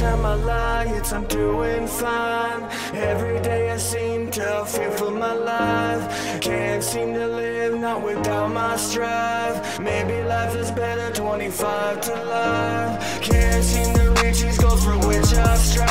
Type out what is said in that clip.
time I lie, it's I'm doing fine. Every day I seem to fear for my life. Can't seem to live, not without my strive. Maybe life is better 25 to life. Can't seem to reach these goals for which I strive.